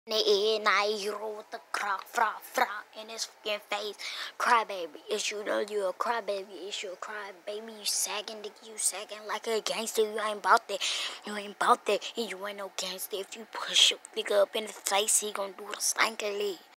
Now you roll with the crock, frog, frog in his fucking face. Crybaby, it's you know you a crybaby, it's you a crybaby. You sagging, nigga, you sagging like a gangster. You ain't bout that, you ain't bout that, and you ain't no gangster. If you push your nigga up in his face, he gon' do the stanky leg.